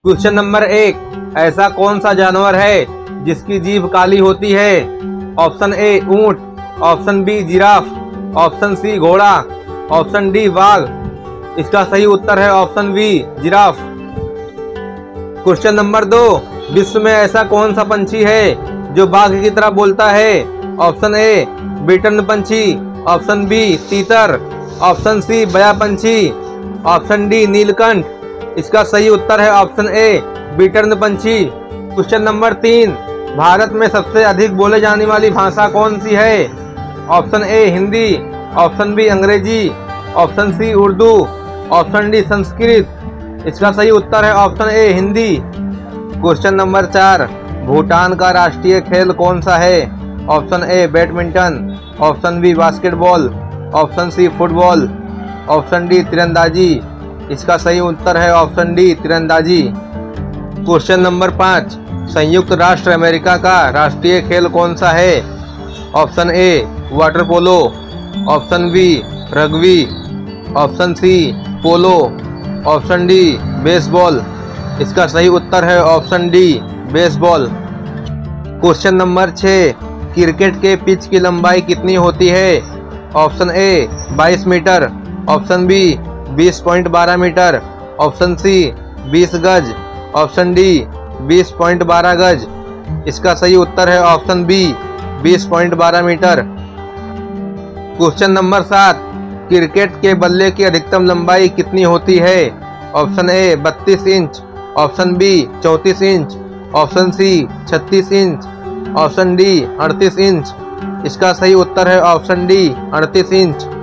Question number 1, ऐसा कौन सा जानवर है जिसकी जीभ काली होती है? ऑप्शन ए ऊंट, option B giraffe, option C घोड़ा, ऑप्शन डी बाघ। इसका सही उत्तर है option B giraffe. Question number 2, विश्व में ऐसा कौन सा पंछी है जो बाघ की तरह बोलता है? ऑप्शन ए बिटर्न पंछी, ऑप्शन बी तीतर, ऑप्शन सी बया पंछी, ऑप्शन डी नीलकंठ। इसका सही उत्तर है ऑप्शन ए बिटर्न पंछी। क्वेश्चन नंबर 3, भारत में सबसे अधिक बोले जाने वाली भाषा कौन सी है? Option A Hindi, option B Angrezi, option C Urdu, option D Sanskrit. इसका सही उत्तर है option A Hindi. Question number 4, Bhutan का राष्ट्रीय खेल कौन सा है? Option A badminton, option B basketball, option C football, option D तीरंदाजी। इसका सही उत्तर है ऑप्शन डी तीरंदाजी। क्वेश्चन नंबर 5, संयुक्त राष्ट्र अमेरिका का राष्ट्रीय खेल कौन सा है? Option A water polo, option B rugby, option C polo, option D baseball. इसका सही उत्तर है option D baseball. Question number 6, cricket के पिच की लंबाई कितनी होती है? Option A 22 metre, option B 20.12 metre, option C 20 गज, ऑप्शन डी 20.12 गज। इसका सही उत्तर है option B 20.12 metre. Question number 7, cricket के बल्ले की अधिकतम लंबाई कितनी होती है? Option A 32 inch, option B 34 inch, option C 36 inch, option D 38 inch. इसका सही उत्तर है ऑप्शन डी 38 इंच।